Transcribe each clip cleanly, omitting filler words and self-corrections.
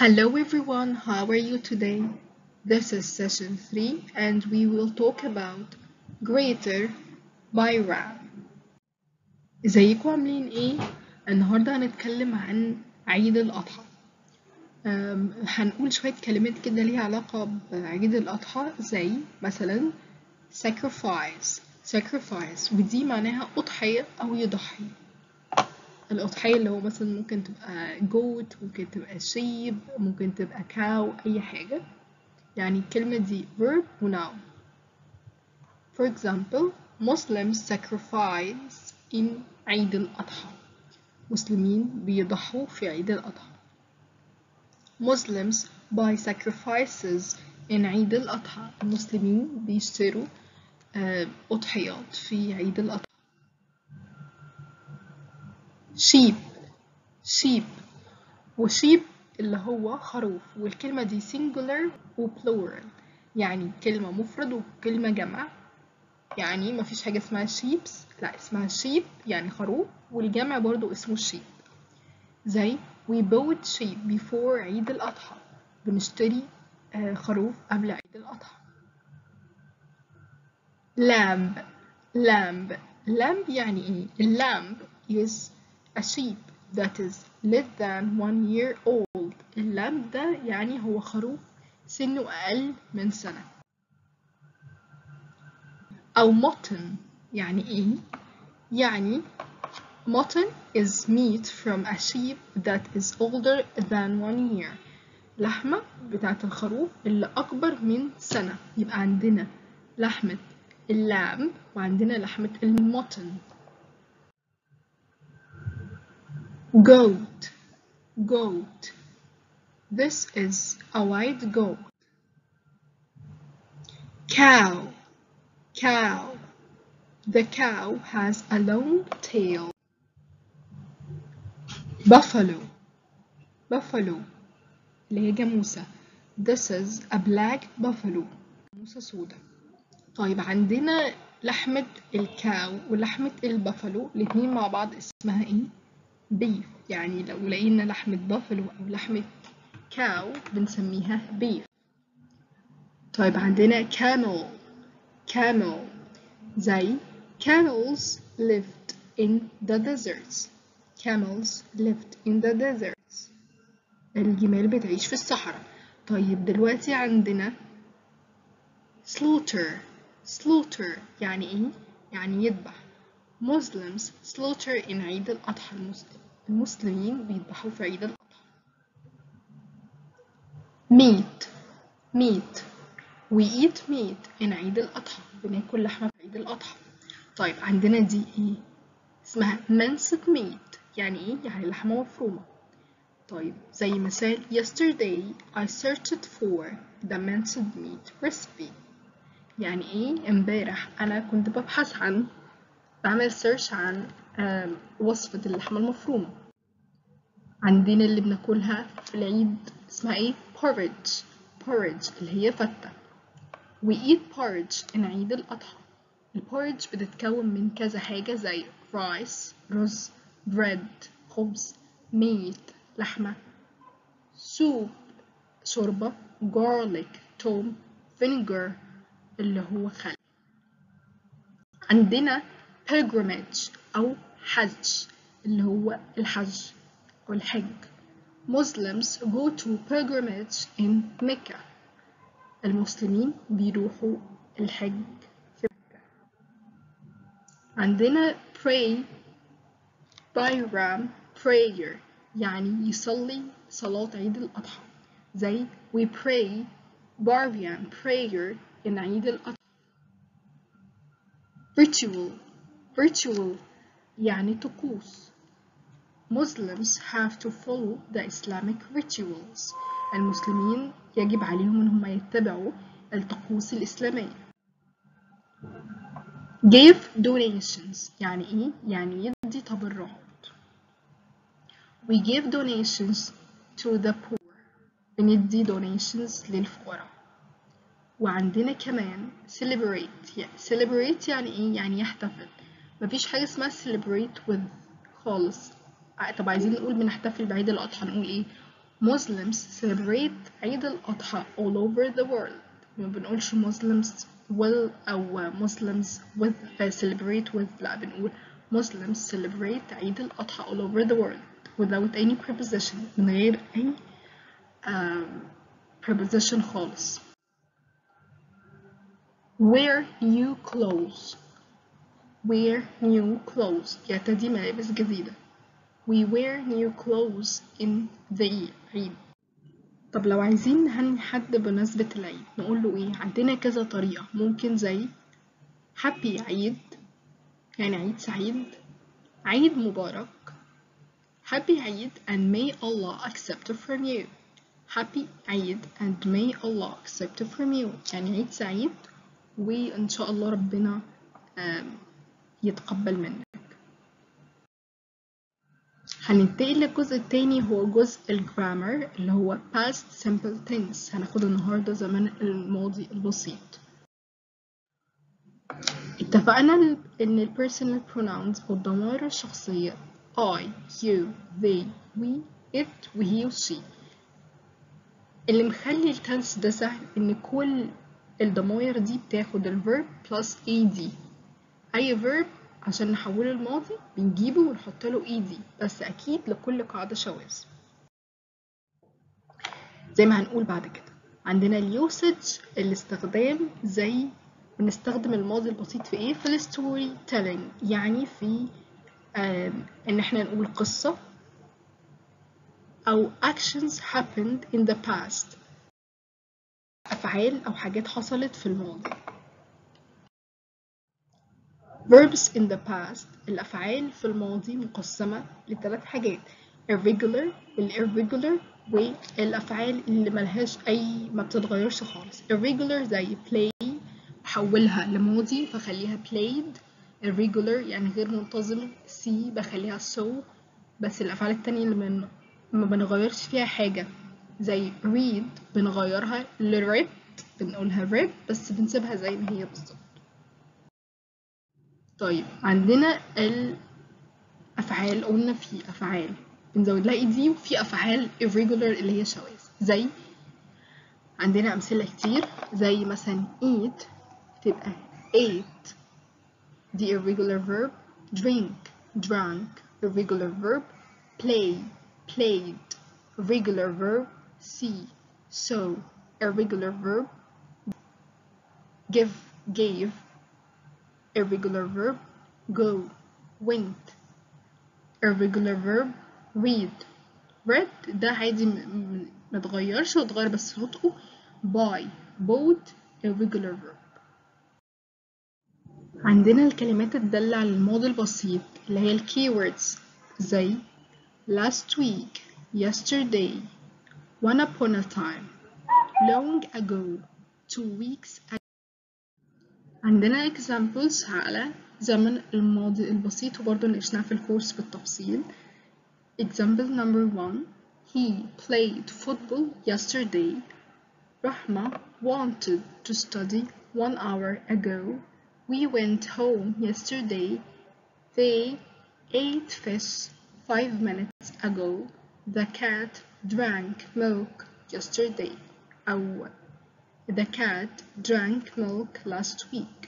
Hello everyone, how are you today? This is session 3 and we will talk about greater by RAM. ازيكم عاملين ايه؟ النهاردة هنتكلم عن عيد الأضحى. هنقول شوية كلمات كده ليها علاقة بعيد الأضحى زي مثلا sacrifice ودي معناها أضحية أو يضحي. الأضحية اللي هو مثلا ممكن تبقى goat، ممكن تبقى sheep، ممكن تبقى cow، أي حاجة. يعني الكلمة دي verb و noun. For example, Muslims sacrifice in عيد الأضحى. مسلمين بيضحوا في عيد الأضحى. Muslims buy sacrifices in عيد الأضحى. المسلمين بيشتروا أضحيات في عيد الأضحى. sheep وشيب اللي هو خروف، والكلمة دي singular و plural، يعني كلمة مفرد وكلمة جمع. يعني مفيش حاجة اسمها sheeps، لا اسمها sheep يعني خروف، والجمع برضو اسمه sheep. زي we bought sheep before عيد الأضحى، بنشتري خروف قبل عيد الأضحى. lamb يعني ايه؟ lamb is a sheep that is less than 1 year old. اللامب ده يعني هو خروف سنه أقل من سنة. أو mutton يعني إيه؟ يعني mutton is meat from a sheep that is older than 1 year. لحمة بتاعت الخروف اللي أكبر من سنة. يبقى عندنا لحمة اللامب وعندنا لحمة المutton. goat. This is a white goat. cow. The cow has a long tail. buffalo اللي هي جاموسة. This is a black buffalo. جاموسة سوداء. طيب عندنا لحمة الكاو ولحمة البافالو الاتنين مع بعض اسمها ايه؟ beef. يعني لو لقينا لحمة بافالو أو لحمة كاو بنسميها beef. طيب عندنا camel زي camels lived in the deserts. الجمال بتعيش في الصحراء. طيب دلوقتي عندنا slaughter يعني ايه؟ يعني يذبح. Muslims slaughter in عيد الأضحى. المسلمين بيذبحوا في عيد الأضحى. meat we eat meat in عيد الأضحى. بناكل لحمة في عيد الأضحى. طيب عندنا دي ايه؟ اسمها minced meat. يعني ايه؟ يعني لحمة مفرومة. طيب زي مثال yesterday I searched for the minced meat recipe. يعني ايه؟ امبارح انا كنت ببحث عن بعمل سيرش عن وصفة اللحمة المفرومة. عندنا اللي بناكلها في العيد اسمها ايه؟ porridge اللي هي فتة. we eat porridge in عيد الأضحى. البورridge بتتكون من كذا حاجة زي rice رز، bread خبز، meat لحمة، soup شوربة، garlic توم، vinegar اللي هو خل. عندنا pilgrimage أو حج اللي هو الحج أو الحج. Muslims go to pilgrimage in Mecca. المسلمين بيروحوا الحج في مكة. عندنا pray Bayram prayer يعني يصلي صلاة عيد الأضحى. زي we pray Barbian prayer in عيد الأضحى. ritual يعني طقوس. Muslims have to follow the Islamic rituals. المسلمين يجب عليهم إن هم يتبعوا الطقوس الإسلامية. give donations يعني إيه؟ يعني يدي تبرعات. we give donations to the poor. بندي donations للفقراء. وعندنا كمان celebrate يعني إيه؟ يعني يحتفل. مفيش حاجة اسمها celebrate with خالص. طب عايزين نقول بنحتفل بعيد الأضحى نقول إيه؟ Muslims celebrate عيد الأضحى all over the world. ما بنقولش Muslims will أو Muslims with celebrate with، لا بنقول Muslims celebrate عيد الأضحى all over the world without any preposition، من غير أي preposition خالص. Wear new clothes. Wear new clothes يرتدي ملابس جديدة. We wear new clothes in the Eid. طب لو عايزين نهني حد بمناسبة العيد نقول له ايه؟ عندنا كذا طريقة، ممكن زي happy عيد يعني عيد سعيد، عيد مبارك، happy عيد and may Allah accept from you. happy عيد and may Allah accept from you يعني عيد سعيد وإن شاء الله ربنا يتقبل منك. هننتقل للجزء التاني، هو جزء الجرامر اللي هو past simple tense. هناخد النهاردة زمن الماضي البسيط. اتفقنا ان ال personal pronouns أو الضمائر الشخصية I, you, they, we, it و he و she. اللي مخلي التنس ده سهل ان كل الضمائر دي بتاخد ال verb plus ed. اي verb عشان نحوله الماضي بنجيبه ونحط له ed، بس اكيد لكل قاعدة شواذ زي ما هنقول بعد كده. عندنا اليوسج الاستخدام، زي بنستخدم الماضي البسيط في ايه؟ في الستوري تيلينج، يعني في ان احنا نقول قصة او actions happened in the past، افعال او حاجات حصلت في الماضي. verbs in the past الافعال في الماضي مقسمة لثلاث حاجات: irregular irregular والافعال اللي ملهاش اي ما بتتغيرش خالص. irregular زي play بحولها لماضي فخليها played. irregular يعني غير منتظم، see بخليها so، بس الافعال التانية اللي ما بنغيرش فيها حاجة زي read بنغيرها ل read، بنقولها read بس بنسيبها زي ما هي بالظبط. طيب عندنا الافعال، قلنا في افعال بنزود لها دي وفي افعال irregular اللي هي شواذ. زي عندنا امثله كتير زي مثلا eat تبقى ate دي irregular verb، drink drank irregular verb، play played irregular verb، see saw irregular verb، give gave irregular verb، go went irregular verb، read read ده عادي متغيرش وتغير بس نطقه. buy bought irregular verb. عندنا الكلمات الدالة على الماضي البسيط اللي هي keywords زي last week yesterday one upon a time long ago 2 weeks ago. عندنا examples على زمن الماضي البسيط وبرضه ناقشناها في الكورس بالتفصيل. Example number 1: He played football yesterday. Rahma wanted to study 1 hour ago. We went home yesterday. They ate fish 5 minutes ago. The cat drank milk yesterday. أو the cat drank milk last week.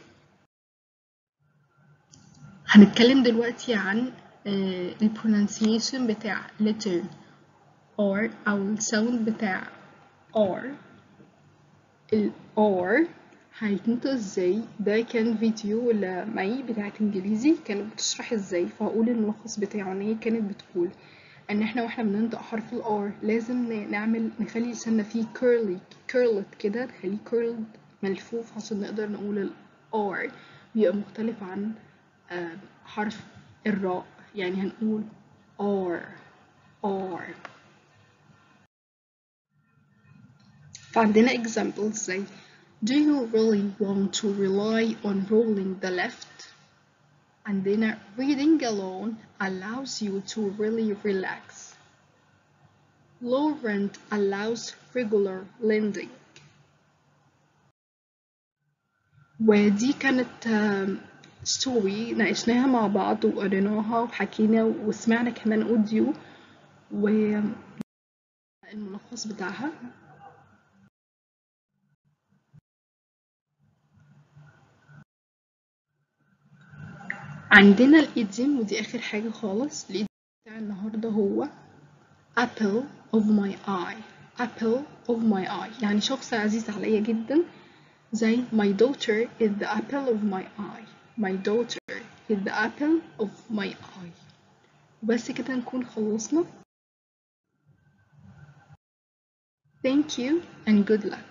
هنتكلم دلوقتي عن البرونانسيشن بتاع letter or أو الساوند بتاع or. ال or هيتنطق ازاي؟ ده كان فيديو لمي بتاعت انجليزي كانت بتشرح ازاي، فهقول الملخص بتاعه ان هي كانت بتقول ان احنا واحنا بننطق حرف ال R لازم نخلي لساننا فيه curled كده، نخليه curled ملفوف عشان نقدر نقول ال R. بيبقى مختلف عن حرف الراء، يعني هنقول R. فعندنا examples زي Do you really want to rely on rolling the left؟ عندنا reading alone allows you to really relax. Low rent allows regular lending. ودي كانت ستوري ناقشناها مع بعض وقريناها وحكينا وسمعنا كمان اوديو، و الملخص بتاعها. عندنا الإيديم، ودي آخر حاجة خالص. الإيديم بتاع النهاردة هو apple of my eye. apple of my eye يعني شخص عزيز عليا جدا، زي my daughter is the apple of my eye. my daughter is the apple of my eye. بس كده نكون خلصنا. Thank you and good luck.